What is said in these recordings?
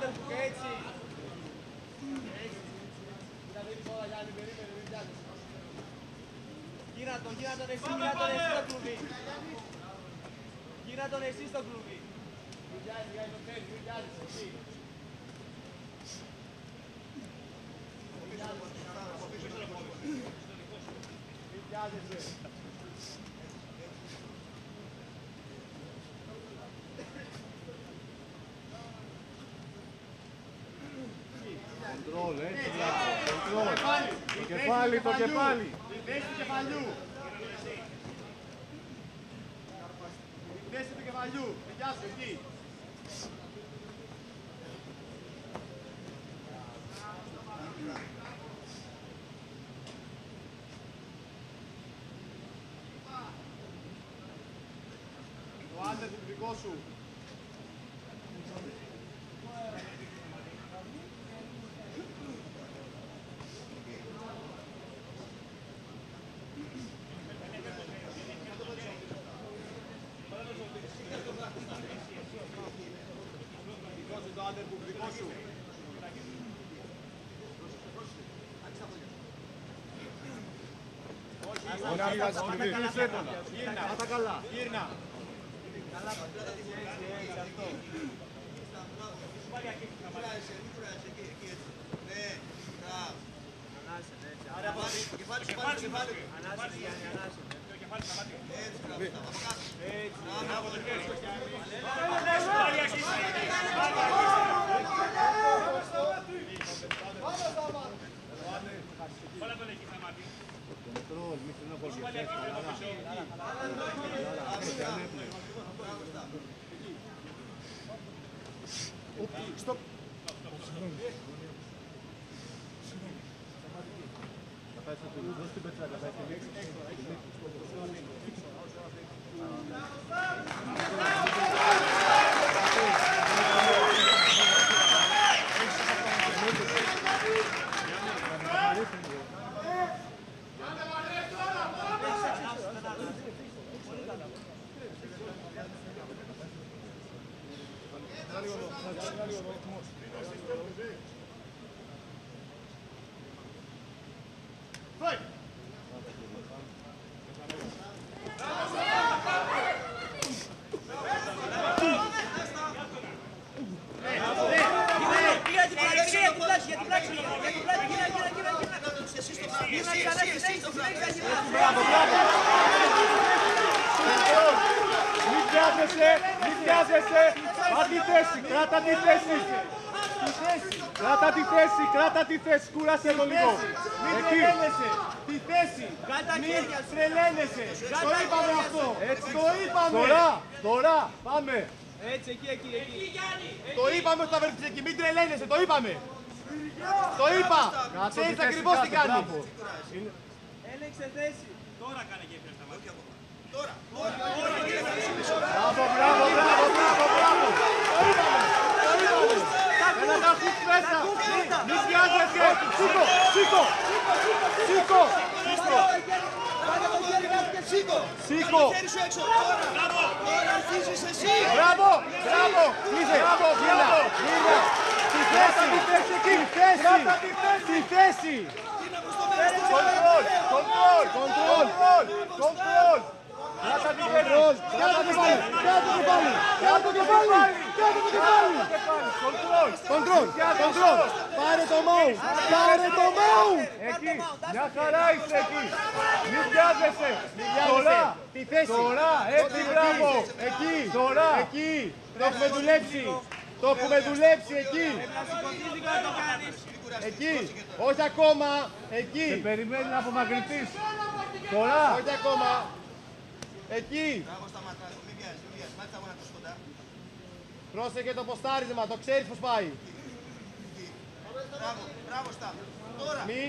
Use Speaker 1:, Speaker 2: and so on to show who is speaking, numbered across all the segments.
Speaker 1: έτσι. Γύρα τον εσύ, γύρα τον εσύ στο κλουβί. Γύρα τον εσύ στο κλουβί. Βιάζεις, για το θέλει, βιάζεις εσύ. Βιάζεσαι.
Speaker 2: Κοντρόλ, έτσι, κοντρόλ. Το κεφάλι, το κεφάλι.
Speaker 1: Τη θέση του κεφαλιού. Τη θέση του κεφαλιού. Γεια σου, εκεί. Το άντερ του δικό σου. Το άντερ του δικό σου.
Speaker 2: Ωραία, βγάζεις κλειδί.
Speaker 1: Γύρνα, πάτα καλά. Γύρνα. Καλά, έτσι, αυτό. Ανάσε, έτσι. Άρα, το κεφάλι σου πάρει το κεφάλι. Ανάσε, Γιάννη, ανάσε. Το κεφάλι στα μάτια. Έτσι, έτσι. Μπράβο, το χέρι. Όλα τον εκεί στα μάτια.
Speaker 2: Κοντρόλ, μη θέλει να απολυθείς. Στοπ. Θα πάει στο τουλού, δώσ' την πετσάκα, θα πάει στην έξω. Μην βιάζεσαι, πάρ' τη θέση, κράτα τη θέση. Κράτα τη θέση, κούρασε το λίγο.
Speaker 1: Μην τρελαίνεσαι, τη θέση. Μην τρελαίνεσαι. Το είπαμε αυτό. Το είπαμε.
Speaker 2: Τώρα, πάμε.
Speaker 1: Έτσι, εκεί. Το είπαμε ότι θα βρεθείς εκεί, μην τρελαίνεσαι, το είπαμε. Το είπα. Ξέρεις ακριβώς τι κάνει. Έλεξε θέση. Τώρα κάνε και έφερε στα μάτια. Τώρα.
Speaker 2: Μπράβο. Το είπαμε. Έλα να ακούς μέσα. Μη βιάζεσαι. Σήκω.
Speaker 1: Τώρα αρχίζεις εσύ.
Speaker 2: Μπράβο. Γύρνα. Τη θέση. Κοντρόλ. Κράτα το κεφάλι. Κοντρόλ. Πάρε το μάου. Εκεί. Μια χαρά είσαι εκεί. Μην βιάζεσαι.
Speaker 1: Τη θέση.
Speaker 2: Τώρα, έτσι, μπράβο.
Speaker 1: Εκεί.
Speaker 2: Τώρα.
Speaker 1: Εκεί. Το έχουμε δουλέψει. Εκεί. Εκεί. Όχι ακόμα. Εκεί.
Speaker 2: Σε περιμένει να απομακρυνθείς. Τώρα.
Speaker 1: Όχι ακόμα. Εκεί. Πρόσεχε το ποστάρισμα, το ξέρεις πως πάει. Μπράβο, Σταύρο. Τώρα. Μη.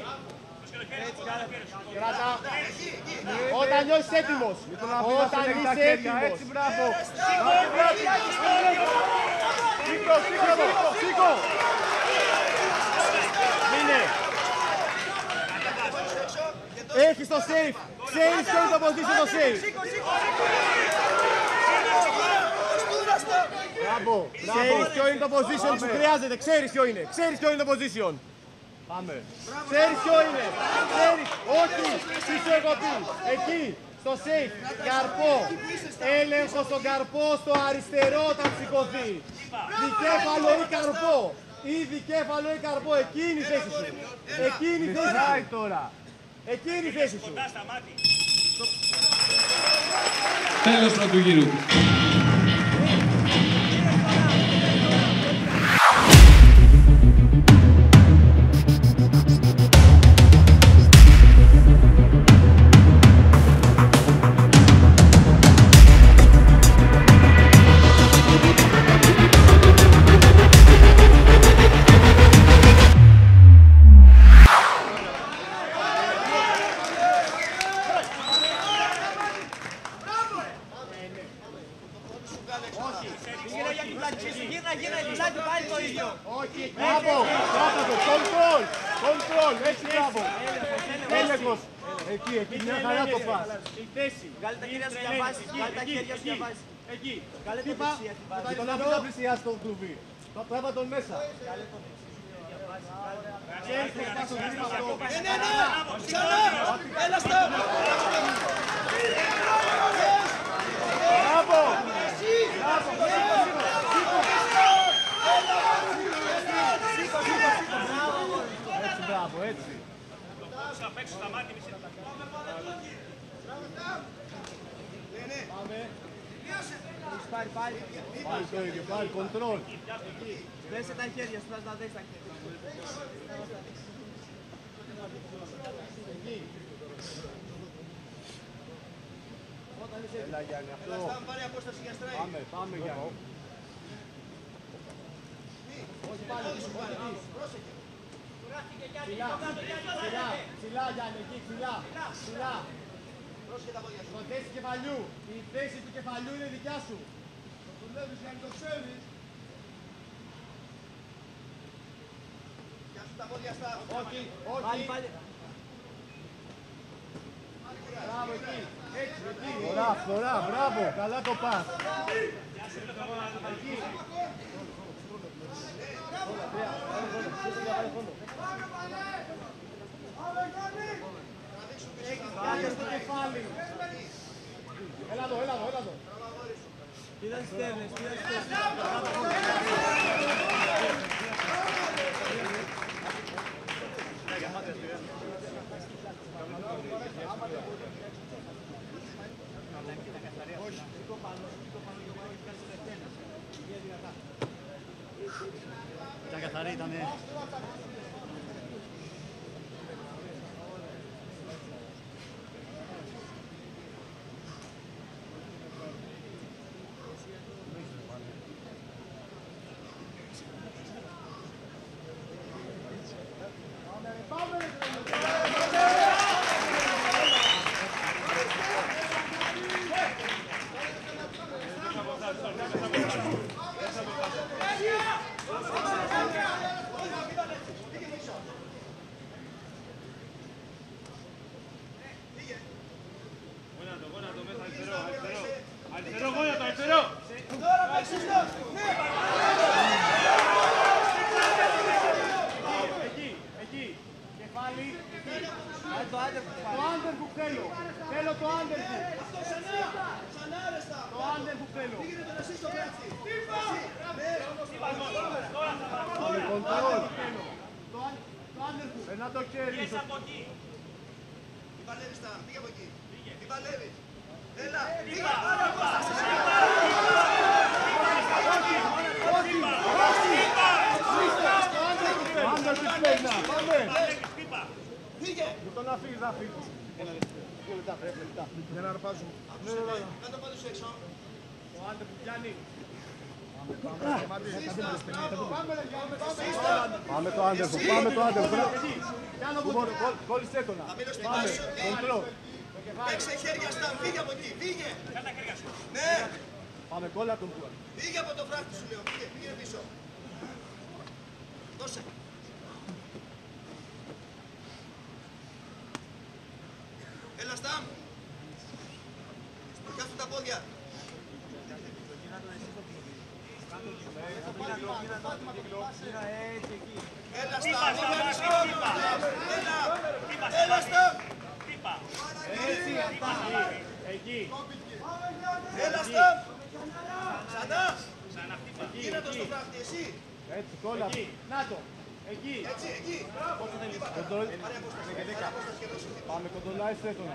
Speaker 1: Κράτα. Όταν νιώσεις έτοιμος. Όταν είσαι έτοιμος.
Speaker 2: Έτσι, μπράβο.
Speaker 1: Σήκω. Μείνε. Έχεις το safe. Ξέρεις ποιο είναι το position το safe.
Speaker 2: Μπράβο.
Speaker 1: Ξέρεις ποιο είναι το position που χρειάζεται. Ξέρεις ποιο είναι. Ξέρεις ποιο είναι το position.
Speaker 2: Πάμε.
Speaker 1: Ξέρεις ποιο είναι. Ξέρεις. Όχι. Τι σου έχω πει. Εκεί. Στο safe. Καρπό. Έλεγχο στον καρπό στο αριστερό όταν σηκωθεί. Δικέφαλο ή καρπό. Ή δικέφαλο ή καρπό. Εκεί είναι η θέση σου. Εκεί είναι η θέση
Speaker 2: Μισάει
Speaker 1: σου.
Speaker 2: τώρα.
Speaker 1: Εκεί είναι η θέση σου.
Speaker 3: Τέλος πρώτου γύρου.
Speaker 2: Μπράβο. Κράτα το. Control. Control. Έτσι μπράβο. Έλεγχος. Εκεί. Μια χαρά το πας.
Speaker 1: Η θέση.
Speaker 4: Βγάλε τα χέρια σου για βάση. Βγάλε τα χέρια σου για βάση.
Speaker 1: Εκεί.
Speaker 4: Βγάλε το
Speaker 1: Χτύπα.
Speaker 4: δεξί για τη βάση.
Speaker 2: Και τον αφήνει να πλησιάσει το κλουβί. Τράβα τον μέσα.
Speaker 1: Ξέρεις τι θα σου δίνει αυτό.
Speaker 5: Ναι, ξανά, έλα στο.
Speaker 2: Μπράβο. Έτσι, μπράβο, έτσι.
Speaker 4: Πάρει, πάρει.
Speaker 2: Πάλι το ίδιο, πάλι control.
Speaker 4: Δέσε τα χέρια σου, να δέσεις τα χέρια.
Speaker 2: Έλα Γιάννη, αυτό.
Speaker 5: Πάρε απόσταση για στράι.
Speaker 2: Πάμε Γιάννη.
Speaker 1: Όχι πάλι. Ψηλά Γιάννη, εκεί ψηλά.
Speaker 5: Πρόσεχε τα πόδια σου.
Speaker 1: Στο θέση κεφαλιού. Η θέση του κεφαλιού είναι δικιά σου. Το δουλεύεις για να το ξέρεις.
Speaker 5: Πιάσου τα πόδια στα.
Speaker 1: Όχι.
Speaker 4: Πάλι, πάλι.
Speaker 1: Μπράβο εκεί. Έτσι, εκεί.
Speaker 2: Φθορά, μπράβο, καλά το πας.
Speaker 1: Κάτσε στο κεφάλι. Έλα εδώ.
Speaker 4: Κοίτα τις στέρνες, κοίτα τις στέρνες.
Speaker 2: Ήταν καθαρή, ήτανε.
Speaker 1: Εκεί. Κεφάλι.
Speaker 4: Βάλε το άντερ που
Speaker 1: Το underhook θέλω. Θέλω το underhook.
Speaker 5: Ξανά ρεστα.
Speaker 1: Το underhook θέλω.
Speaker 5: Πήγαινε τον εσύ στο μπράτσι.
Speaker 2: Πάμε control.
Speaker 1: Το underhook.
Speaker 2: Περνά το χέρι σου.
Speaker 5: Τι παλεύεις τα. Πήγε από εκεί. Τι παλεύεις. Έλα.
Speaker 2: Το άντερ της Πέρνα, πάμε.
Speaker 5: Πήγε.
Speaker 2: Μην τον αφήνεις να φύγει. Δύο λεπτά, πρέπει λεπτά. Για να αρπάζουμε.
Speaker 5: Κάτω πάνω σου έξω.
Speaker 1: Το underhook πιάνει.
Speaker 2: Πάμε το άντερ, πάμε το άντερ.
Speaker 1: Πιάνω από εκεί.
Speaker 2: Κόλλησε τον.
Speaker 5: Θα μείνω στην
Speaker 2: Πάμε,
Speaker 5: βάση σου.
Speaker 2: control.
Speaker 5: Έξε χέρια στα. Φύγε από εκεί. Φύγε. Ναι.
Speaker 2: Πάμε, κόλλα τον πουα.
Speaker 5: Φύγε από το φράχτη σου λέω. Πήγαινε πίσω. Δώσε. Έλα Σταμ. Πιάσου τα πόδια. Έλα στα, έλα στα.
Speaker 2: Εκεί.
Speaker 5: Έλα στα. Ξανά. Γίνε το στο φράχτη, εσύ.
Speaker 2: Έτσι, κόλλα. Να το. Εκεί.
Speaker 5: Έτσι, εκεί.
Speaker 2: Κοντολ. Πάμε κοντολάει στέτονα.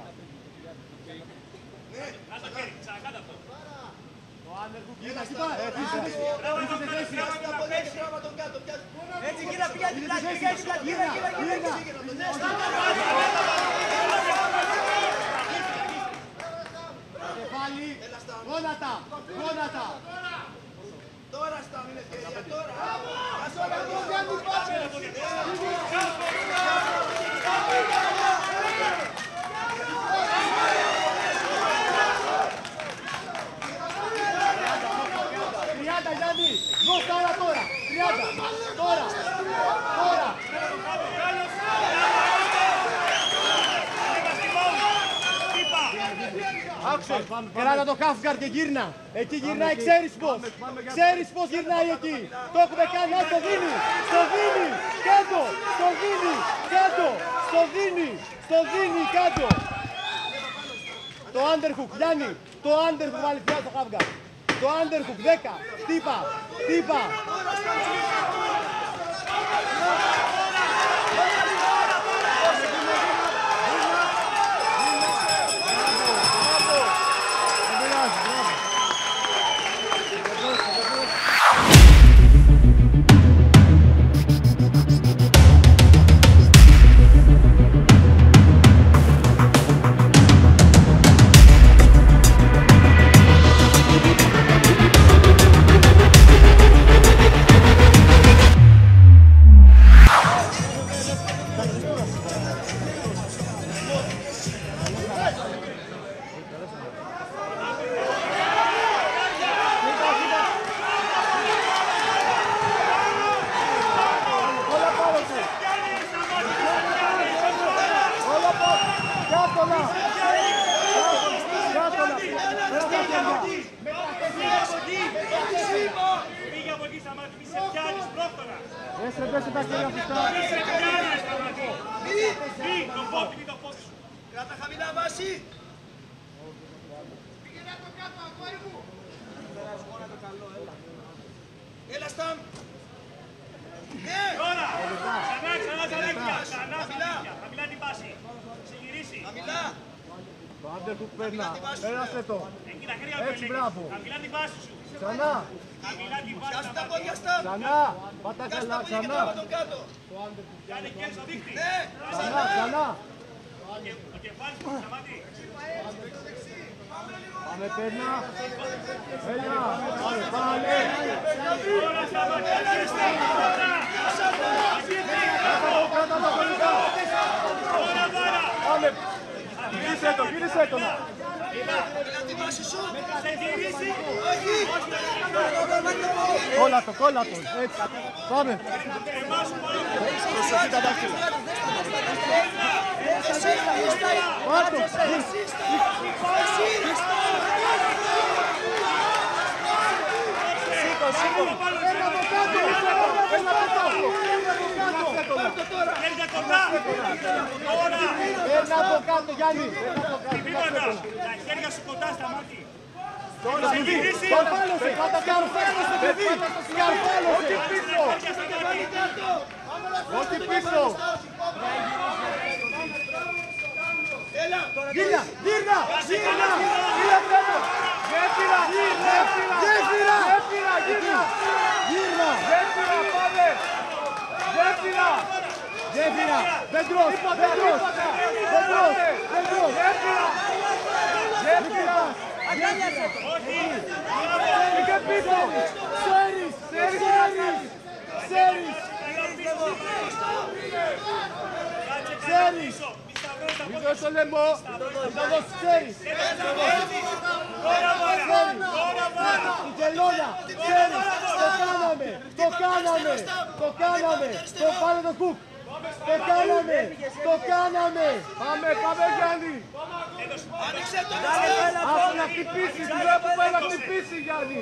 Speaker 3: Να το χέρι, ξανακάτα αυτό.
Speaker 2: Το άνεργο γύρνα, εκεί πάει. Έτσι,
Speaker 4: Έτσι, γύρνα, πήγα την πλάτη, πήγα την πλάτη, γύρνα.
Speaker 2: κεφάλι, γόνατα, γόνατα.
Speaker 5: Τώρα στα μην ευκαιρία, τώρα.
Speaker 2: Γιάννη, δώσ' άρα τώρα, 30, τώρα, τώρα. Άκουσε, κράτα το half-guard και γύρνα. Εκεί γυρνάει, ξέρεις πώς. Ξέρεις πώς γυρνάει εκεί. Το έχουμε κάνει, ας το δίνει. Στο δίνει, κάτω, στο δίνει, κάτω, στο δίνει, στο δίνει, κάτω. Το underhook, Γιάννη, το underhook βάλει πια στο half-guard. Το underhook, 10, χτύπα, χτύπα.
Speaker 3: Πήγε από εκεί, Σταμάτη, μη σε πιάνεις πρόχτωρα.
Speaker 2: Πέσε τα χέρια σου στα.
Speaker 3: Μη σε πιάνεις, Σταμάτη. Μη, το πόδι, μη το πόδι σου.
Speaker 5: Κράτα χαμηλά βάση. Έλα στα. Ναι.
Speaker 3: Τώρα, ξανά ζαρέκια, ξανά ζαρέκια. Χαμηλά την πάση. Σε γυρίσει.
Speaker 5: Χαμηλά.
Speaker 2: Το underhook περνά. Πέρασε το.
Speaker 3: Εκεί τα χέρια μου
Speaker 2: Έτσι,
Speaker 3: έλεγες.
Speaker 2: μπράβο.
Speaker 3: Χαμηλά την πάση σου.
Speaker 2: Ξανά.
Speaker 3: Χαμηλά την πάση,
Speaker 5: Κάτσε τα
Speaker 3: Σταμάτη.
Speaker 5: πόδια στα.
Speaker 2: Ξανά. Πάτα
Speaker 5: Κάτσε
Speaker 2: καλά.
Speaker 5: τα πόδια και
Speaker 2: Ξανά.
Speaker 5: τράβα τον κάτω.
Speaker 3: Κάνε κέρδη στο δίχτυ.
Speaker 5: Ναι.
Speaker 2: Ξανά. Ξανά.
Speaker 3: Το κεφάλι σου, Σταμάτη.
Speaker 2: Πάμε πέρνα. Έλα. Πάμε πάλι.
Speaker 3: Τώρα, Σταμάτη, αρχίστε. Τώρα.
Speaker 2: Κράτα το κολλητά.
Speaker 3: Τώρα, τώρα.
Speaker 2: Πάμε. Γύρισε το. Γύρισε το.
Speaker 5: Χαμηλά τη βάση σου.
Speaker 3: Σε γυρίσει.
Speaker 5: Όχι.
Speaker 2: Κόλλα το. Κόλλα το. Έτσι. Πάμε. Προσοχή τα δάχτυλα. Πάρτο. Έλα από κάτω. Έλα από κάτω.
Speaker 3: Χέρια κοντά. Τώρα.
Speaker 2: Έλα από κάτω, Γιάννη.
Speaker 3: Βήματα. Τα χέρια σου κοντά, Σταμάτη.
Speaker 2: Τώρα.
Speaker 3: Σε γυρίσει.
Speaker 2: Σκαρφάλωσε. Σκαρφάλωσε, παιδί. Σκαρφάλωσε. Όχι πίσω.
Speaker 3: Χέρια στο κεφάλι.
Speaker 2: Όχι πίσω.
Speaker 5: Έλα.
Speaker 2: Γύρνα. Γύρνα. Γύρνα. Γύρνα κάτω. Γέφυρα. Γέφυρα. Γέφυρα. Γύρνα. Γύρνα. Γέφυρα. Πάμε. Γέφυρα. Γέφυρα. Βεντρός. Βεντρός. Βεντρός. Βεντρός. Γέφυρα. Αγκάλιασε το. Και πίσω. Ξέρεις. Ξέρεις. Ξέρεις. Ξέρεις. Μην δώσεις το λαιμό. Θα δώσεις ξέρεις.
Speaker 3: Τώρα, τώρα.
Speaker 2: Την κελώνα. Ξέρεις. Το κάναμε. Το κάναμε. Το κάναμε. Το πάνε το κουκ. Το κάναμε. Το κάναμε. Πάμε. Πάμε Γιάννη.
Speaker 5: Άνοιξε το!
Speaker 2: Άφη να χτυπήσει, βλέπω που πάει να χτυπήσει, Γιάννη.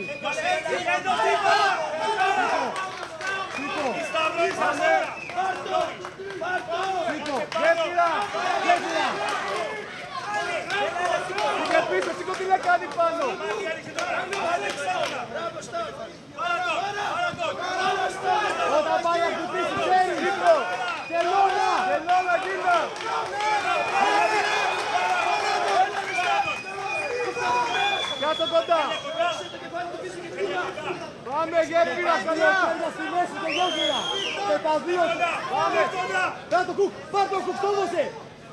Speaker 2: Σήκω, γέφυρα, γέφυρα. Σήκω πίσω, σήκω τι να κάνει πάνω. Όταν πάει να χτυπήσει, ξέρει, σήκω. Τελώνα, τελώνα, γίνα. Κάτω κοντά. Πάμε γέφυρα, καλά. Στη μέση το γέφυρα. Και τα δύο. Πάμε. Πάρ' το κουκ, πάρ' το κουκ, το δώσε.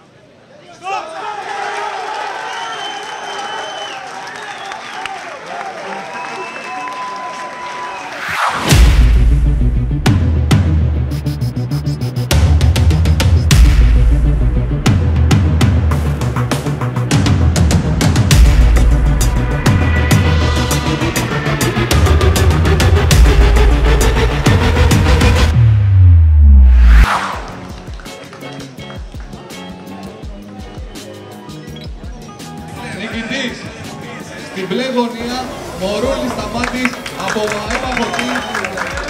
Speaker 6: Νικητής στην μπλε γωνία, Μωρούλης Σταμάτης από ΜΑΕΠ Φωτή.